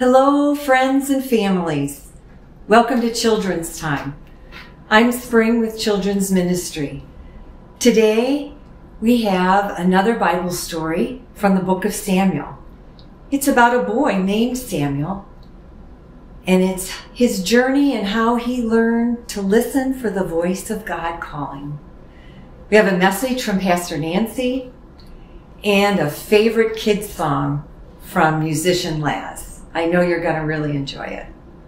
Hello, friends and families. Welcome to Children's Time. I'm Spring with Children's Ministry. Today, we have another Bible story from the book of Samuel. It's about a boy named Samuel, and it's his journey and how he learned to listen for the voice of God calling. We have a message from Pastor Nancy and a favorite kids song from musician Laz. I know you're going to really enjoy it.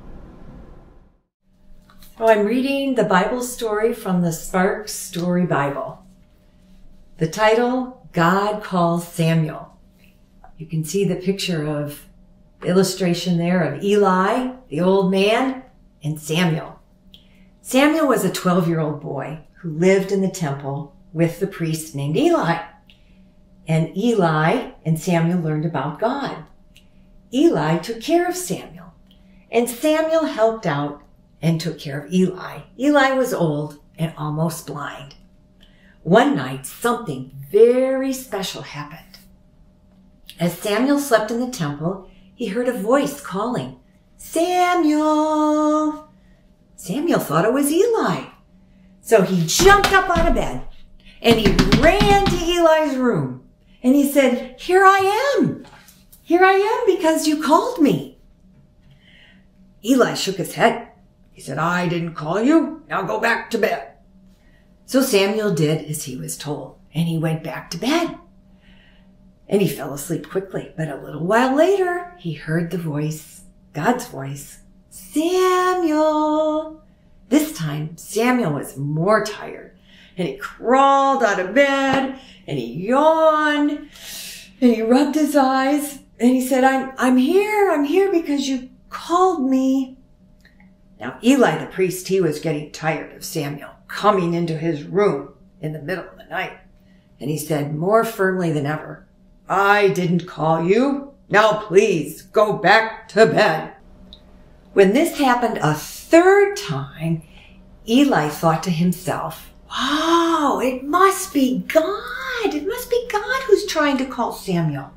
So I'm reading the Bible story from the Spark Story Bible. The title, God Calls Samuel. You can see the picture of the illustration there of Eli, the old man, and Samuel. Samuel was a 12-year-old boy who lived in the temple with the priest named Eli. And Eli and Samuel learned about God. Eli took care of Samuel, and Samuel helped out and took care of Eli. Eli was old and almost blind. One night, something very special happened. As Samuel slept in the temple, he heard a voice calling, "Samuel!" Samuel thought it was Eli. So he jumped up out of bed, and he ran to Eli's room, and he said, "Here I am. Here I am because you called me." Eli shook his head. He said, "I didn't call you. Now go back to bed." So Samuel did as he was told, and he went back to bed. And he fell asleep quickly. But a little while later, he heard the voice, God's voice, "Samuel." This time, Samuel was more tired, and he crawled out of bed, and he yawned, and he rubbed his eyes. And he said, I'm here because you called me." Now, Eli the priest, he was getting tired of Samuel coming into his room in the middle of the night. And he said more firmly than ever, "I didn't call you. Now please go back to bed." When this happened a third time, Eli thought to himself, "Oh, it must be God. It must be God who's trying to call Samuel."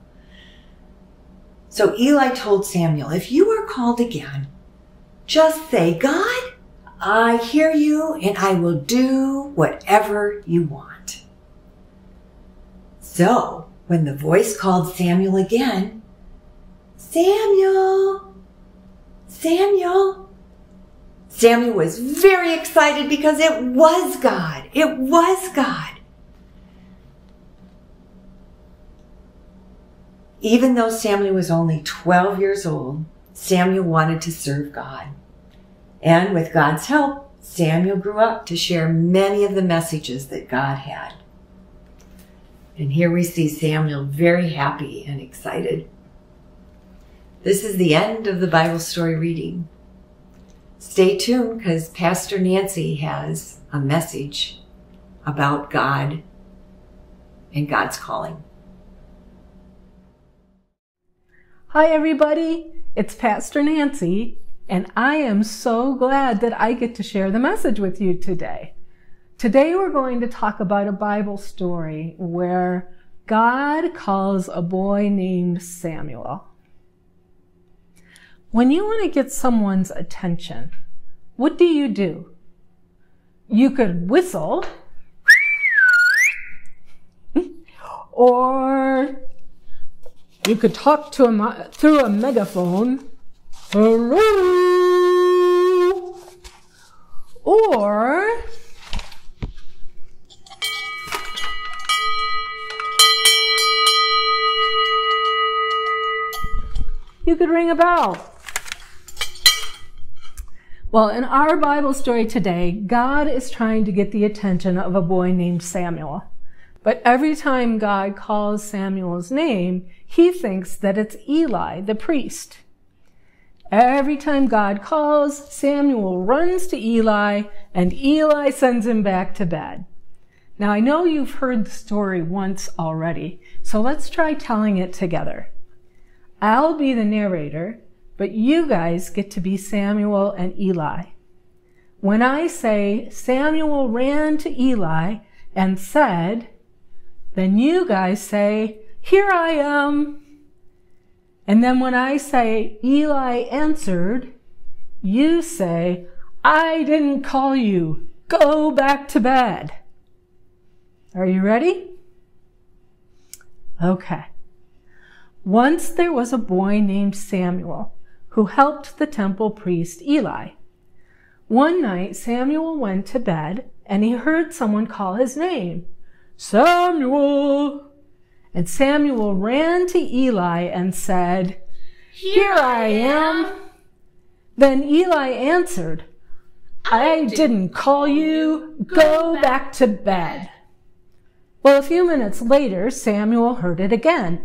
So Eli told Samuel, "If you are called again, just say, 'God, I hear you and I will do whatever you want.'" So when the voice called Samuel again, "Samuel, Samuel," Samuel was very excited because it was God. It was God. Even though Samuel was only 12 years old, Samuel wanted to serve God. And with God's help, Samuel grew up to share many of the messages that God had. And here we see Samuel very happy and excited. This is the end of the Bible story reading. Stay tuned because Pastor Nancy has a message about God and God's calling. Hi everybody, it's Pastor Nancy, and I am so glad that I get to share the message with you today. Today we're going to talk about a Bible story where God calls a boy named Samuel. When you want to get someone's attention, what do? You could whistle, or you could talk to him through a megaphone, "Hello," or you could ring a bell. Well, in our Bible story today, God is trying to get the attention of a boy named Samuel. But every time God calls Samuel's name, he thinks that it's Eli, the priest. Every time God calls, Samuel runs to Eli, and Eli sends him back to bed. Now, I know you've heard the story once already, so let's try telling it together. I'll be the narrator, but you guys get to be Samuel and Eli. When I say, "Samuel ran to Eli and said," then you guys say, "Here I am." And then when I say, Eli answered, you say, I didn't call you. Go back to bed. Are you ready? Okay. Once there was a boy named Samuel who helped the temple priest Eli. One night, Samuel went to bed and he heard someone call his name, Samuel. And Samuel ran to Eli and said, Here I am. Then Eli answered, I didn't call you. Go back to bed. Well, a few minutes later, Samuel heard it again.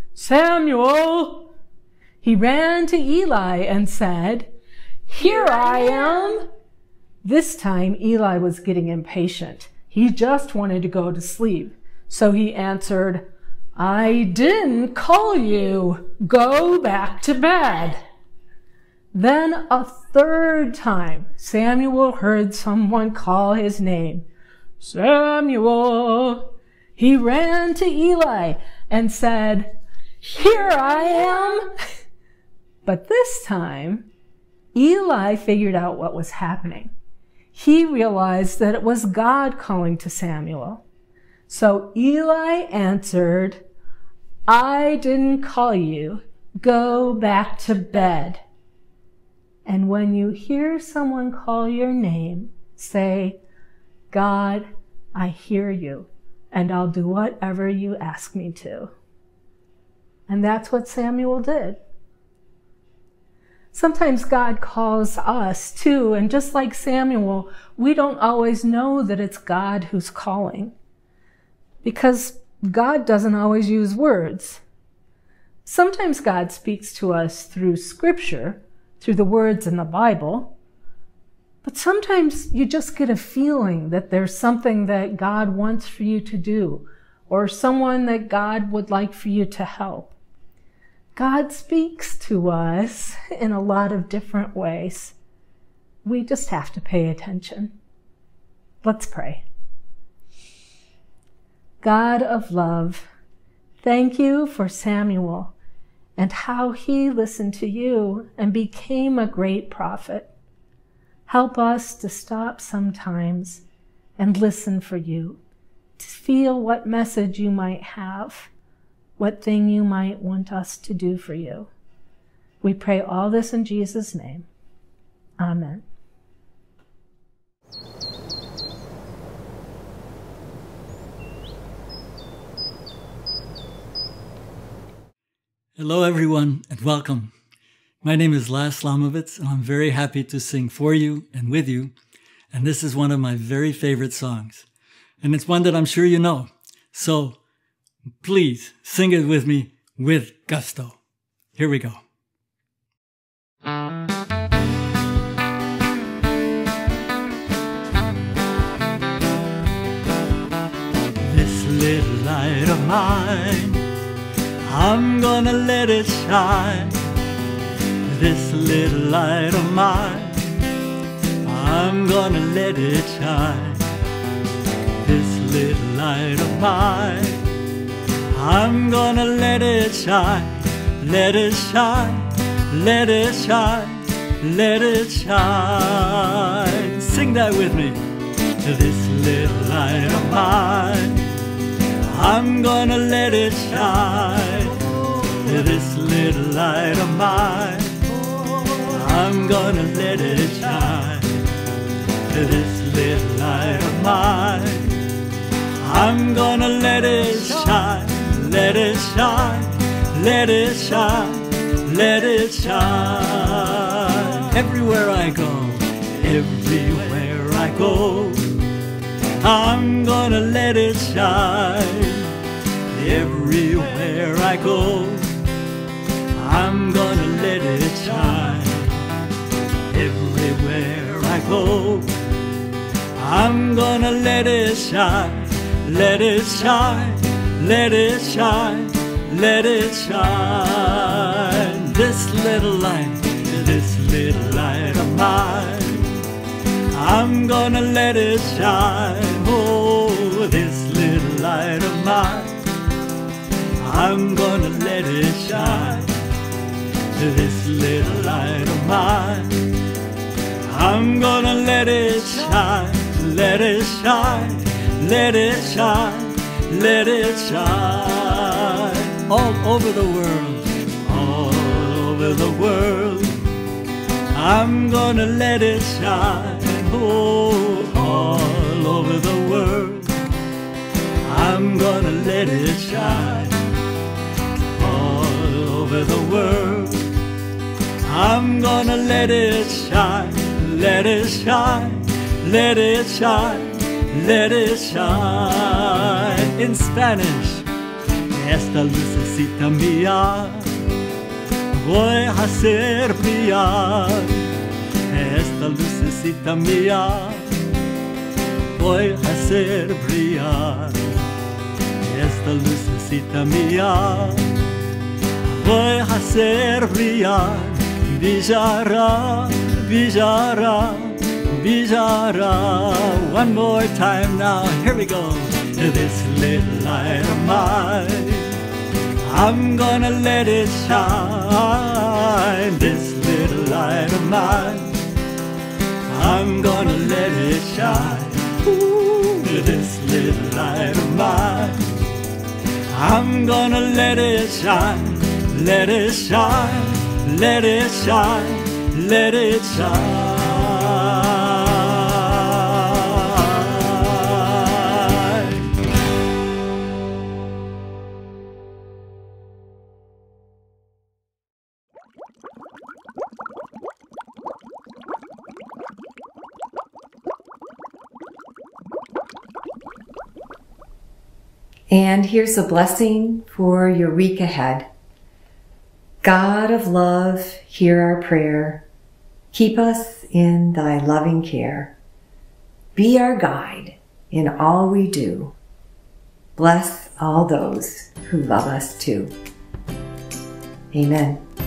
Samuel! He ran to Eli and said, Here I am. This time, Eli was getting impatient. He just wanted to go to sleep. So he answered, I didn't call you. Go back to bed. Then a third time, Samuel heard someone call his name, Samuel. He ran to Eli and said, Here I am. But this time, Eli figured out what was happening. He realized that it was God calling to Samuel. So Eli answered, I didn't call you. Go back to bed. And when you hear someone call your name, say, God, I hear you, and I'll do whatever you ask me to. And that's what Samuel did. Sometimes God calls us too, and just like Samuel, we don't always know that it's God who's calling, because God doesn't always use words. Sometimes God speaks to us through Scripture, through the words in the Bible, but sometimes you just get a feeling that there's something that God wants for you to do, or someone that God would like for you to help. God speaks to us in a lot of different ways. We just have to pay attention. Let's pray. God of love, thank you for Samuel and how he listened to you and became a great prophet. Help us to stop sometimes and listen for you, to feel what message you might have, what thing you might want us to do for you. We pray all this in Jesus' name. Amen. Hello, everyone, and welcome. My name is Laz Slomovitz, and I'm very happy to sing for you and with you. And this is one of my very favorite songs. And it's one that I'm sure you know. So please sing it with me with gusto. Here we go. This little light of mine, I'm gonna let it shine. This little light of mine, I'm gonna let it shine. This little light of mine, I'm gonna let it shine. Let it shine, let it shine, let it shine. Sing that with me. This little light of mine, I'm gonna let it shine. This little light of mine, I'm gonna let it shine. This little light of mine, I'm gonna let it shine. Let it shine, let it shine, let it shine. Everywhere I go, everywhere I go, I'm gonna let it shine. Everywhere I go, I'm gonna let it shine. Everywhere I go, I'm gonna let it shine. Let it shine, let it shine, let it shine. This little light of mine, I'm gonna let it shine. Oh, this little light of mine, I'm gonna let it shine. this little light of mine. I'm gonna let it shine, let it shine, let it shine, let it shine. All over the world, all over the world. I'm gonna let it shine, oh, all over the world. I'm gonna let it shine, all over the world. I'm gonna let it shine, let it shine, let it shine, let it shine. In Spanish, esta lucecita mía voy a hacer brillar. Esta lucecita mía voy a hacer brillar. Esta lucecita mía voy a hacer brillar. Brillará, brillará, brillará. One more time now, here we go. This little light of mine, I'm gonna let it shine. This little light of mine, I'm gonna let it shine. Ooh, this little light of mine, I'm gonna let it shine, let it shine, let it shine, let it shine. And here's a blessing for your week ahead. God of love, hear our prayer. Keep us in thy loving care. Be our guide in all we do. Bless all those who love us too. Amen.